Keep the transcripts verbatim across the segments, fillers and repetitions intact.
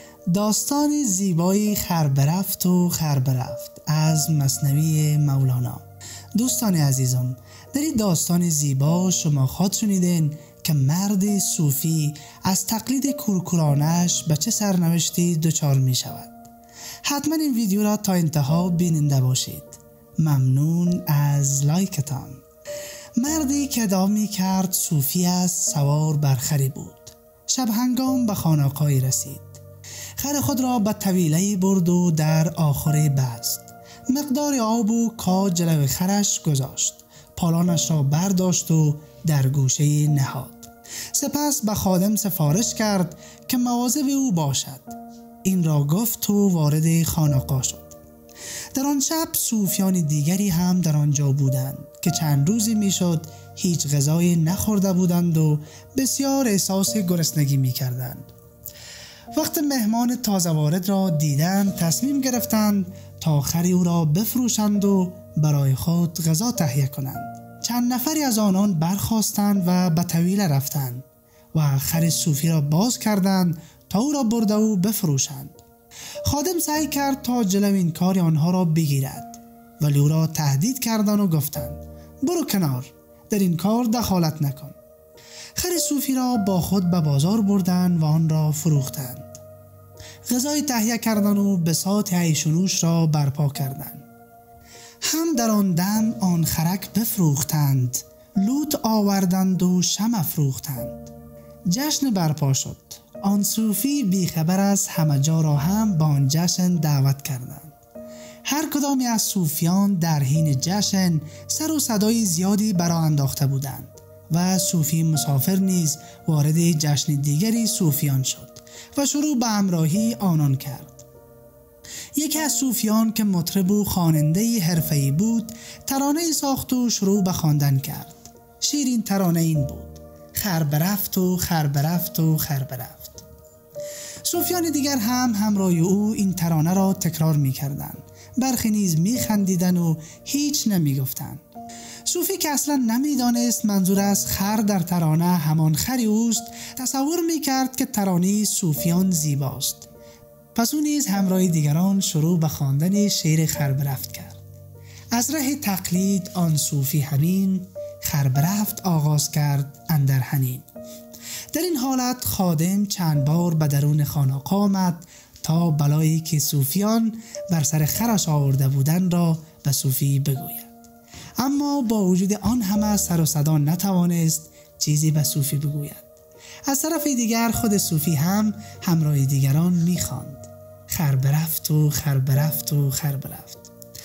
داستان زیبایی خر برفت و خر برفت از مثنوی مولانا. دوستان عزیزم، در این داستان زیبا شما خود شنیدین که مرد صوفی از تقلید کورکورانش به چه سرنوشتی دچار می شود. حتما این ویدیو را تا انتها بیننده باشید. ممنون از لایکتان. مردی که ادعا می کرد صوفی است سوار بر خری بود. شب هنگام به خانقاهی رسید. خر خود را به طویله برد و در آخره بست. مقدار آب و کاج جلو خرش گذاشت. پالانش را برداشت و در گوشه نهاد. سپس به خادم سفارش کرد که مواظب او باشد. این را گفت و وارد خانقاه شد. در آن شب صوفیان دیگری هم در آنجا بودند که چند روزی میشد هیچ غذایی نخورده بودند و بسیار احساس گرسنگی می کردند. وقت مهمان تازه وارد را دیدند تصمیم گرفتند تا خری او را بفروشند و برای خود غذا تهیه کنند. چند نفری از آنان برخاستند و به طویله رفتند و خر صوفی را باز کردند تا او را برده و بفروشند. خادم سعی کرد تا جلو این کار آنها را بگیرد، ولی او را تهدید کردند و گفتند برو کنار، در این کار دخالت نکن. خر صوفی را با خود به بازار بردند و آن را فروختند. غذای تهیه کردند و بساط عیش و نوش را برپا کردند. هم در آن دم آن خرک بفروختند، لوت آوردند و شمع افروختند. جشن برپا شد. آن صوفی بیخبر از همه جا را هم با آن جشن دعوت کردند. هر کدامی از صوفیان در حین جشن سر و صدای زیادی برآ انداخته بودند و صوفی مسافر نیز وارد جشن دیگری صوفیان شد و شروع به همراهی آنان کرد. یکی از صوفیان که مطرب و خواننده حرفه‌ای بود ترانه‌ای ساخت و شروع به خواندن کرد. شیرین ترانه این بود: خر برفت و خر برفت و خر برفت. صوفیان دیگر هم همراه او این ترانه را تکرار می کردند. برخی نیز می خندیدن و هیچ نمی گفتند. صوفی که اصلا نمی دانست منظور از خر در ترانه همان خری اوست، تصور می کرد که ترانه صوفیان زیباست. پس او نیز همراه دیگران شروع به خواندن شعر خر برفت کرد. از ره تقلید آن صوفی همین، خر برفت آغاز کرد اندر حنین. در این حالت خادم چند بار به درون خانقاه آمد تا بلایی که صوفیان بر سر خرش آورده بودند را به صوفی بگوید. اما با وجود آن همه سر و صدا نتوانست چیزی به صوفی بگوید. از طرف دیگر خود صوفی هم همراه دیگران می‌خواند: خر برفت و خر برفت و خر برفت.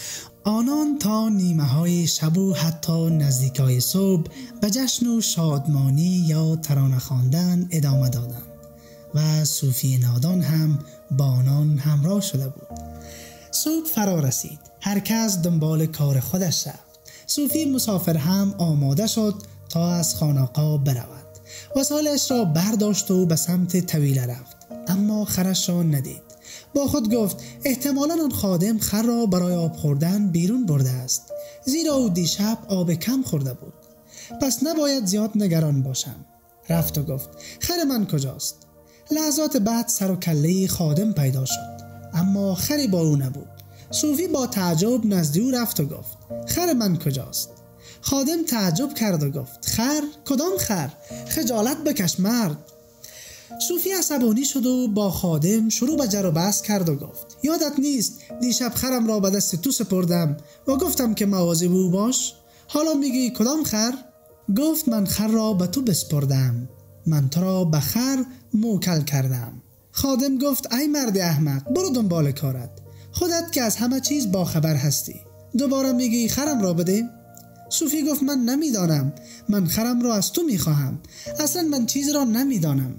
آنان تا نیمه های شب و حتی نزدیکای صبح به جشن و شادمانی یا ترانه خواندن ادامه دادند و صوفی نادان هم با آنان همراه شده بود. صبح فرا رسید. هر کس دنبال کار خودش رفت. صوفی مسافر هم آماده شد تا از خانقاه برود. وسایلش را برداشت و به سمت طویله رفت، اما خرش را ندید. با خود گفت احتمالاً آن خادم خر را برای آب خوردن بیرون برده است، زیرا او دیشب آب کم خورده بود. پس نباید زیاد نگران باشم. رفت و گفت خر من کجاست؟ لحظات بعد سر و کله خادم پیدا شد، اما خری با او نبود. صوفی با تعجب نزد او رفت و گفت خر من کجاست؟ خادم تعجب کرد و گفت خر؟ کدام خر؟ خجالت بکش مرد. صوفی عصبانی شد و با خادم شروع به جر و بحث کرد و گفت یادت نیست دیشب خرم را به دست تو سپردم و گفتم که مواظب او باش؟ حالا میگی کدام خر؟ گفت من خر را به تو بسپردم، من تو را به خر موکل کردم. خادم گفت ای مرد احمق، برو دنبال کارت، خودت که از همه چیز باخبر هستی، دوباره میگی خرم را بده؟ صوفی گفت من نمیدانم، من خرم را از تو میخواهم، اصلا من چیز را نمیدانم.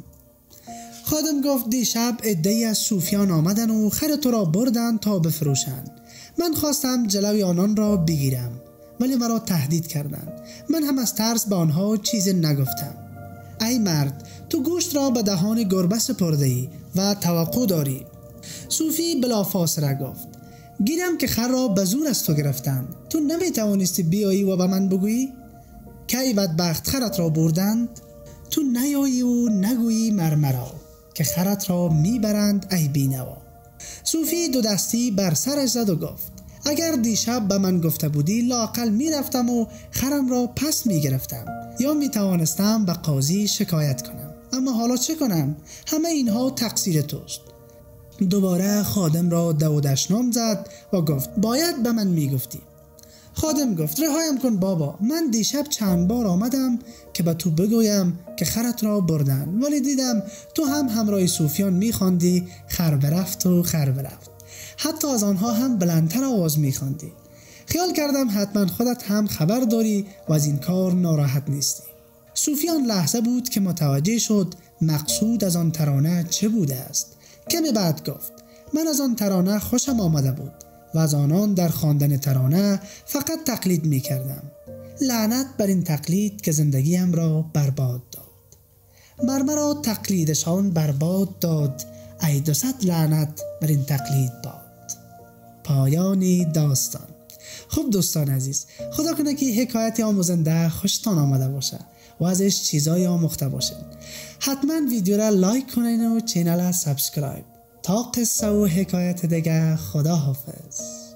خادم گفت دیشب عده‌ای از صوفیان آمدن و خر تو را بردن تا بفروشند. من خواستم جلوی آنان را بگیرم، ولی مرا تهدید کردند. من هم از ترس به آنها چیزی نگفتم. ای مرد، تو گوشت را به دهان گربه سپرده‌ای و توقع داری. صوفی بلافاصله گفت گیرم که خر را به زور از تو گرفتند، تو نمیتوانستی بیایی و به من بگویی؟ کی بدبخت خرت را بردند؟ تو نیایی و نگویی مرمرا، که خرت را میبرند ای بینوا. صوفی دو دستی بر سرش زد و گفت اگر دیشب به من گفته بودی لااقل میرفتم و خرم را پس میگرفتم یا میتوانستم به قاضی شکایت کنم، اما حالا چه کنم؟ همه اینها تقصیر توست. دوباره خادم را دودشنام زد و گفت باید به من میگفتی. خادم گفت رهایم کن بابا، من دیشب چند بار آمدم که به تو بگویم که خرت را بردن، ولی دیدم تو هم همراه صوفیان میخواندی خر برفت و خر برفت، حتی از آنها هم بلندتر آواز میخواندی. خیال کردم حتما خودت هم خبر داری و از این کار ناراحت نیستی. صوفیان لحظه بود که متوجه شد مقصود از آن ترانه چه بوده است. کمی بعد گفت من از آن ترانه خوشم آمده بود و از آنان در خواندن ترانه فقط تقلید می کردم. لعنت بر این تقلید که زندگیم را برباد داد. مرمرا تقلیدشان برباد داد، ای دو صد لعنت بر این تقلید باد. پایان داستان. خب دوستان عزیز، خدا کنه که حکایت آموزنده خوشتان آمده باشه و ازش چیزای آموخته باشین. حتما ویدیو را لایک کنین و چینل را سابسکرایب. تا قصه و حکایت دیگه، خدا حافظ.